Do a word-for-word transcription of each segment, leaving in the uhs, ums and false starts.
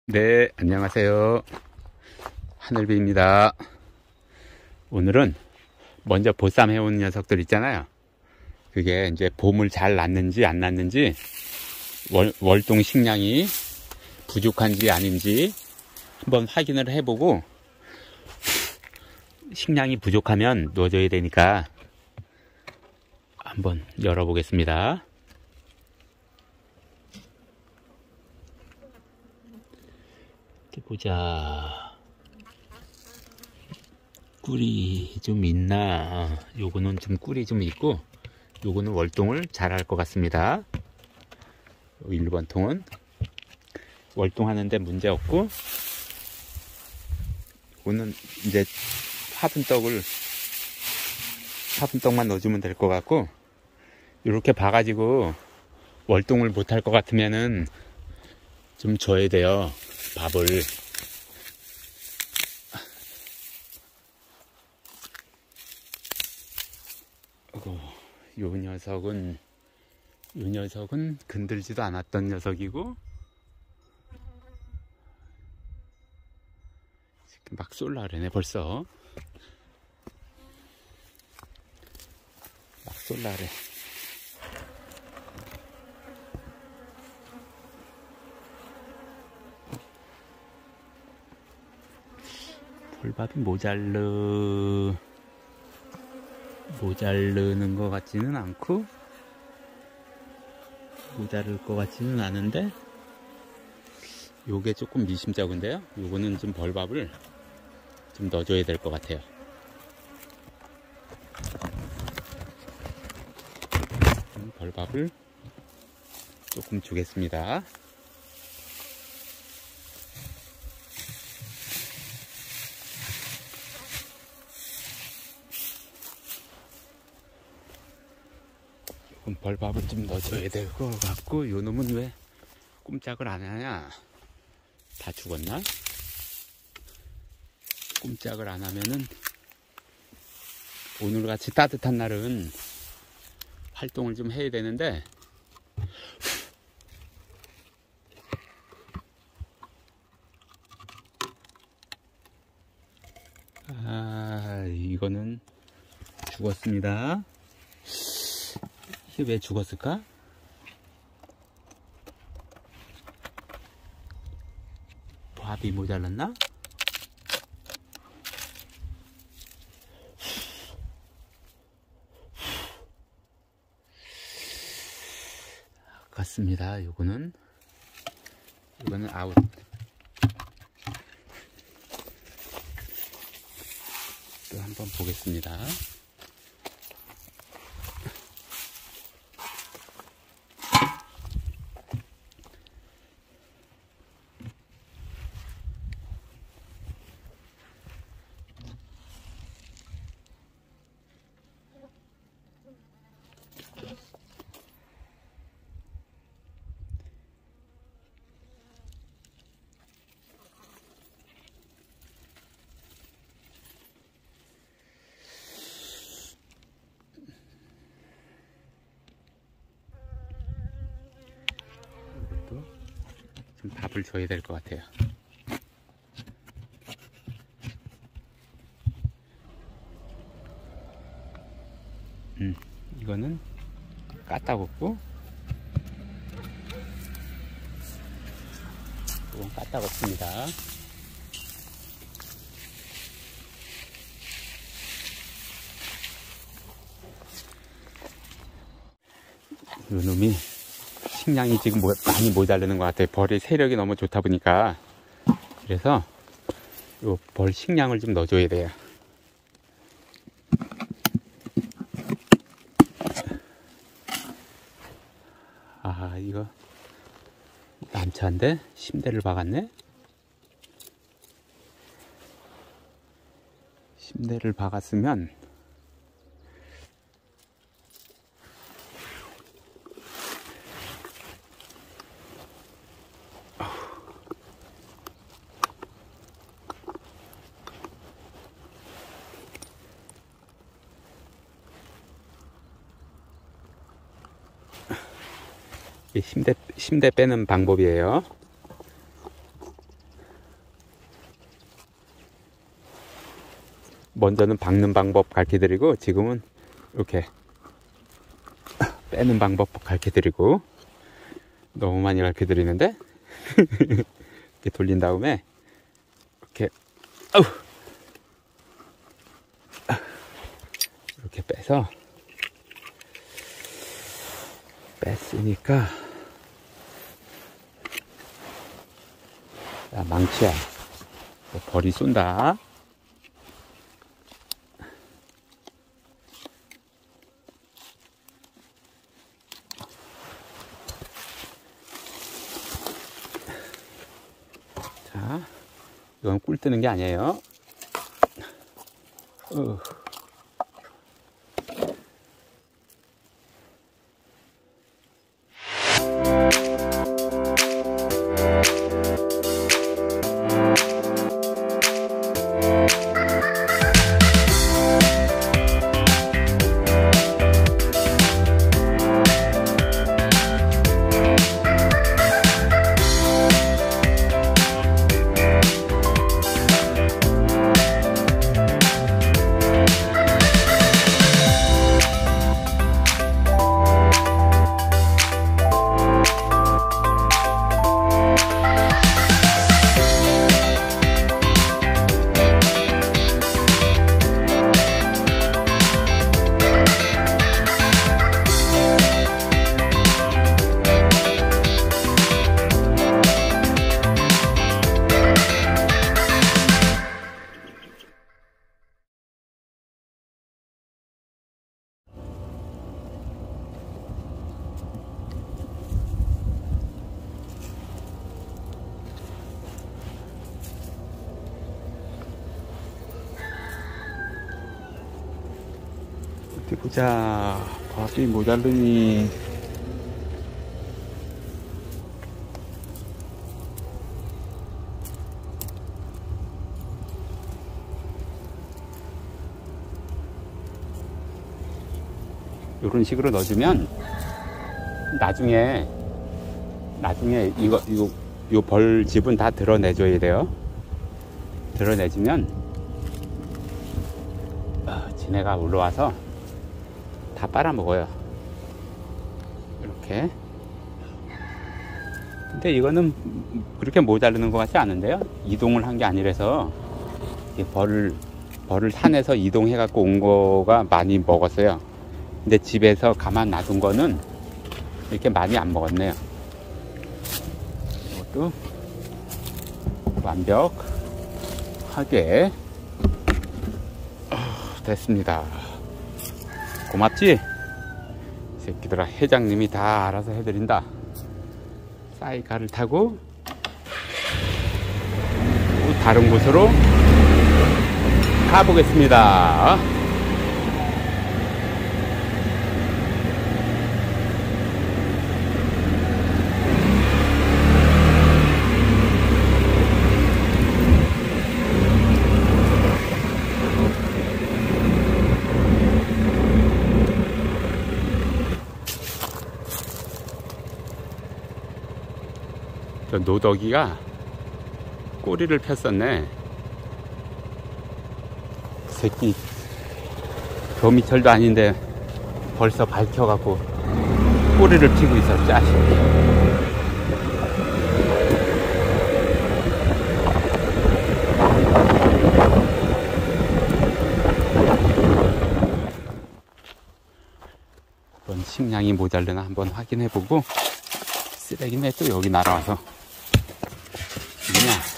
네, 안녕하세요. 하늘비입니다. 오늘은 먼저 보쌈 해온 녀석들 있잖아요. 그게 이제 봄을 잘 났는지 안 났는지, 월, 월동 식량이 부족한지 아닌지 한번 확인을 해보고, 식량이 부족하면 넣어줘야 되니까 한번 열어보겠습니다. 이렇게 보자. 꿀이 좀 있나? 요거는 좀 꿀이 좀 있고, 요거는 월동을 잘 할 것 같습니다. 일 번 통은 월동하는데 문제 없고, 요거는 이제 화분떡을 화분떡만 넣어주면 될 것 같고, 이렇게 봐가지고 월동을 못할 것 같으면은 좀 줘야 돼요, 밥을. 요 녀석은 요 녀석은 건들지도 않았던 녀석이고, 지금 막 쏠라 그러네. 벌써 막 쏠라 그래. 볼밥이 모자르 모자르는 것 같지는 않고, 모자랄 것 같지는 않은데, 요게 조금 미심쩍은데요. 요거는 좀 벌밥을 좀 넣어줘야 될 것 같아요. 벌밥을 조금 주겠습니다. 벌밥을 좀 넣어줘야 될 것 같고, 요 놈은 왜 꼼짝을 안 하냐? 다 죽었나? 꼼짝을 안 하면은, 오늘같이 따뜻한 날은 활동을 좀 해야 되는데, 아, 이거는 죽었습니다. 이게 왜 죽었을까? 밥이 모자랐나? 같습니다. 요거는 이거는 아웃. 또 한번 보겠습니다. 좀 밥을 줘야 될 것 같아요. 음, 이거는 까따겁고, 이건 까따겁습니다. 요 놈이 식량이 지금 많이 모자르는 것 같아요. 벌의 세력이 너무 좋다 보니까. 그래서 요 벌 식량을 좀 넣어줘야 돼요. 아, 이거 난처한데? 심대를 박았네? 심대를 박았으면 심대, 심대 빼는 방법이에요. 먼저는 박는 방법 가르쳐드리고, 지금은 이렇게 빼는 방법 가르쳐드리고, 너무 많이 가르쳐드리는데 이렇게 돌린 다음에 이렇게 아우 이렇게 빼서 뺐으니까, 야, 망치야, 벌이 쏜다. 자, 이건 꿀 뜨는 게 아니에요. 어. 어디 보자. 밥이 모자르니. 이런 식으로 넣어주면 나중에 나중에 이거 이거 요 벌집은 다 드러내줘야 돼요. 드러내주면 어, 지네가 올라와서 다 빨아먹어요. 이렇게. 근데 이거는 그렇게 모자르는 것 같지 않은데요. 이동을 한 게 아니라서 이 벌을 벌을 산에서 이동해 갖고 온 거가 많이 먹었어요. 근데 집에서 가만 놔둔 거는 이렇게 많이 안 먹었네요. 이것도 완벽하게 됐습니다. 고맙지? 새끼들아, 회장님이 다 알아서 해드린다. 사이가를 타고 또 다른 곳으로 가보겠습니다. 저 노덕이가 꼬리를 폈었네. 새끼 겨미철도 아닌데 벌써 밝혀갖고 꼬리를 피고 있어. 자식. 한번 식량이 모자르나 한번 확인해보고. 쓰레기네 또 여기 날아와서. 그냥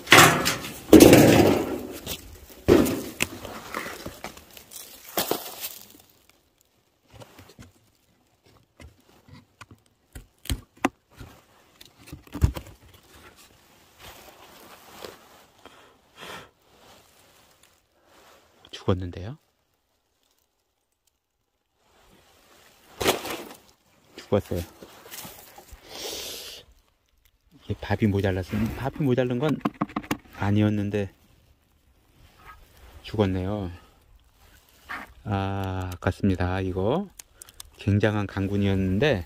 죽었는데요? 죽었어요. 이게 밥이 모자랐으면, 밥이 모자른 건 아니었는데 죽었네요. 아, 아깝습니다. 이거 굉장한 강군이었는데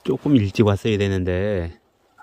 조금 일찍 왔어야 되는데.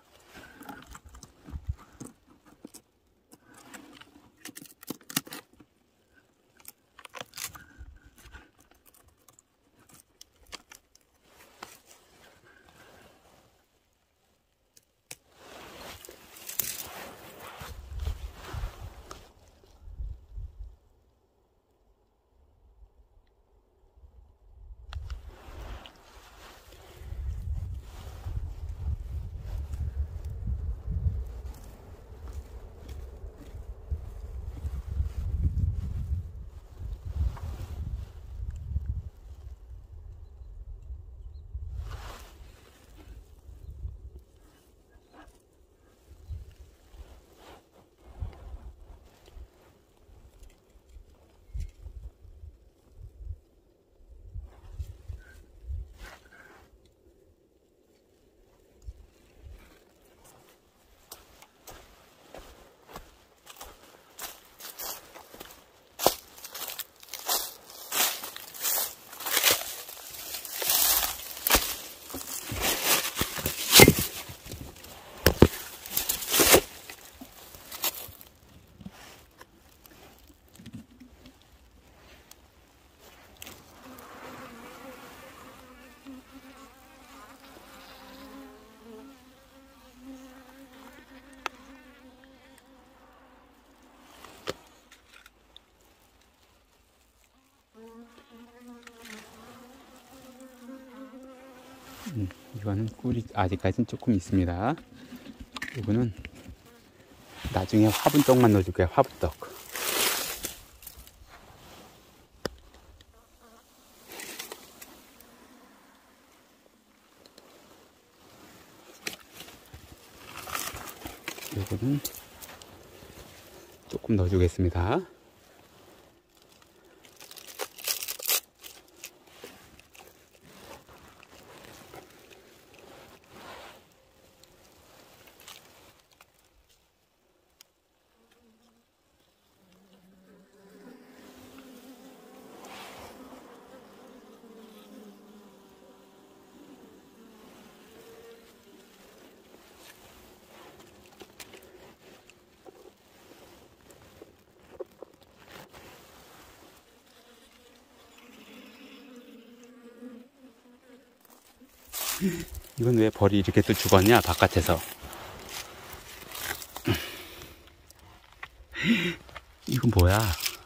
음, 이거는 꿀이 아직까지는 조금 있습니다. 이거는 나중에 화분떡만 넣어줄게요. 화분떡. 이거는 조금 넣어주겠습니다. 이건 왜 벌이 이렇게 또 죽었냐, 바깥에서. 이건 뭐야?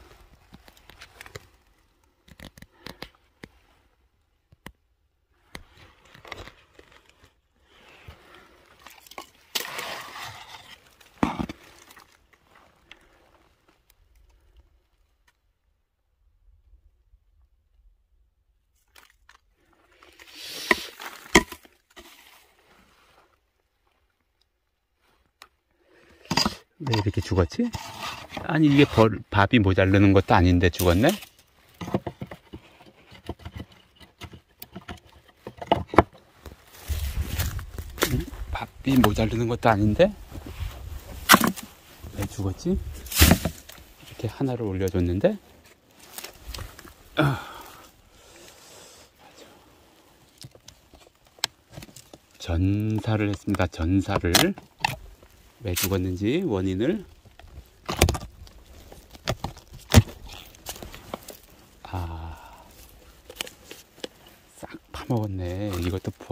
왜 이렇게 죽었지? 아니, 이게 벌, 밥이 모자르는 것도 아닌데 죽었네? 응? 밥이 모자르는 것도 아닌데? 왜 죽었지? 이렇게 하나를 올려줬는데? 전사를 했습니다. 전사를. 왜 죽었는지 원인을. 아, 싹 파먹었네. 이것도 부어.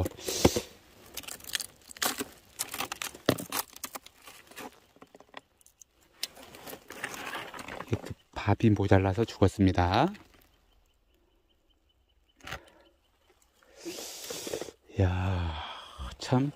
이것도 밥이 모자라서 죽었습니다. 이야, 참.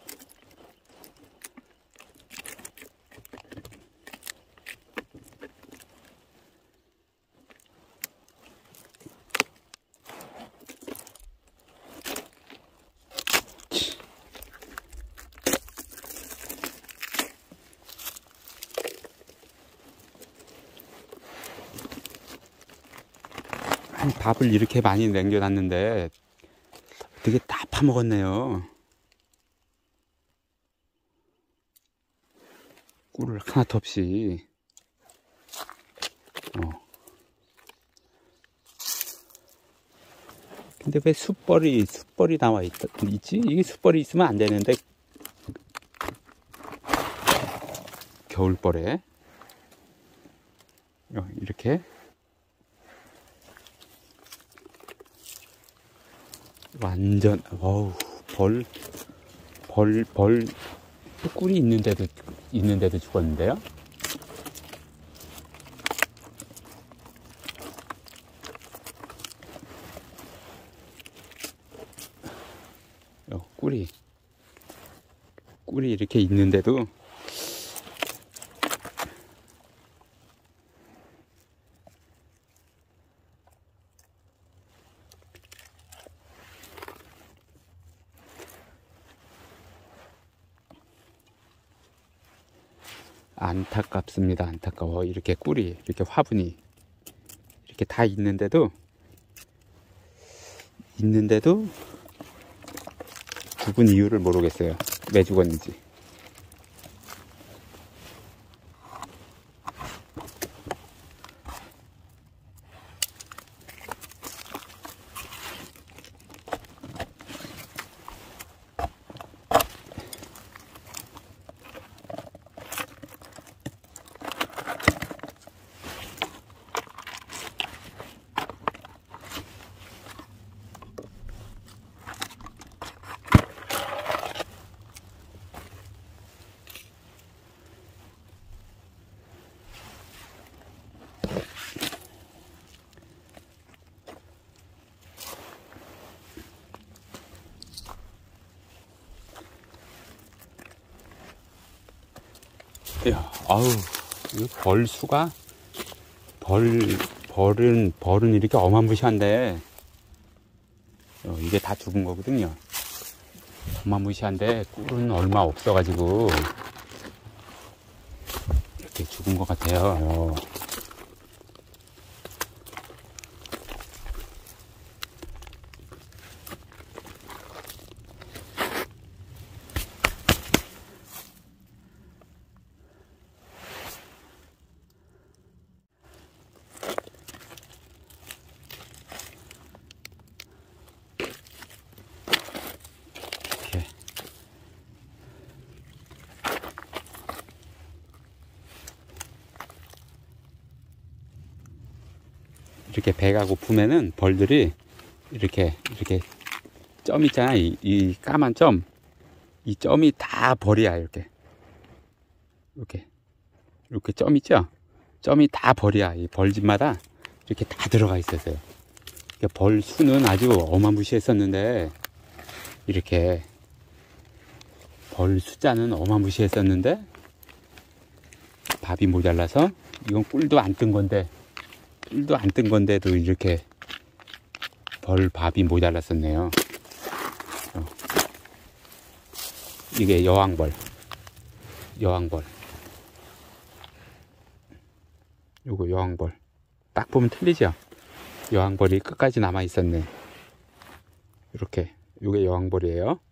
아니, 밥을 이렇게 많이 남겨놨는데 되게 다 파먹었네요. 꿀을 하나도 없이. 어. 근데 왜 숯벌이 숯벌이 나와 있, 있지? 이게 숯벌이 있으면 안 되는데. 겨울벌에 이렇게 완전 어우 벌 벌 벌 꿀이 있는데도 있는데도 죽었는데요. 어, 꿀이 꿀이 이렇게 있는데도 안타깝습니다. 안타까워. 이렇게 꿀이 이렇게 화분이 이렇게 다 있는데도 있는데도 죽은 이유를 모르겠어요. 왜 죽었는지. 야, 아우, 이 벌 수가, 벌, 벌은, 벌은 이렇게 어마무시한데, 어, 이게 다 죽은 거거든요. 어마무시한데, 꿀은 얼마 없어가지고, 이렇게 죽은 것 같아요. 어. 이렇게 배가 고프면은 벌들이 이렇게 이렇게 점 있잖아. 이, 이 까만 점, 이 점이 다 벌이야. 이렇게 이렇게 이렇게 점 있죠. 점이 다 벌이야. 이 벌집마다 이렇게 다 들어가 있었어요. 벌 수는 아주 어마무시했었는데, 이렇게 벌 숫자는 어마무시했었는데 밥이 모자라서, 이건 꿀도 안 뜬 건데 꿀도 안 뜬 건데도 이렇게 벌 밥이 모자랐었네요. 어. 이게 여왕벌, 여왕벌. 요거 여왕벌. 딱 보면 틀리죠? 여왕벌이 끝까지 남아 있었네. 이렇게. 요게 여왕벌이에요.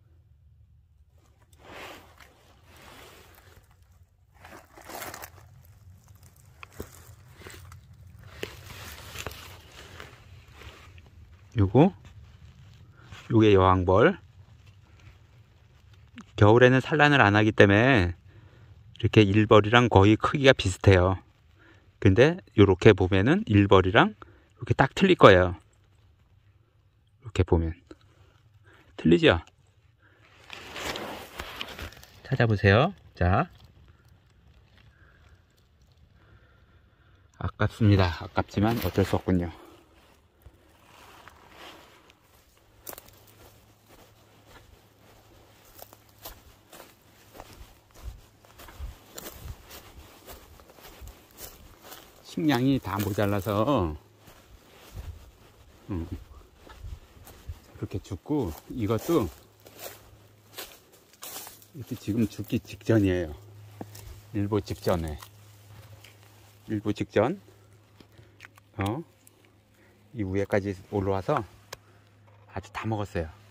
요거 요게 여왕벌. 겨울에는 산란을 안 하기 때문에 이렇게 일벌이랑 거의 크기가 비슷해요. 근데 요렇게 보면은 일벌이랑 이렇게 딱 틀릴 거예요. 이렇게 보면 틀리죠? 찾아보세요. 자, 아깝습니다. 아깝지만 어쩔 수 없군요. 식량이 다 모자라서 음, 이렇게 죽고, 이것도 이렇게 지금 죽기 직전이에요. 일보 직전에 일보 직전 어? 이 위에까지 올라와서 아주 다 먹었어요.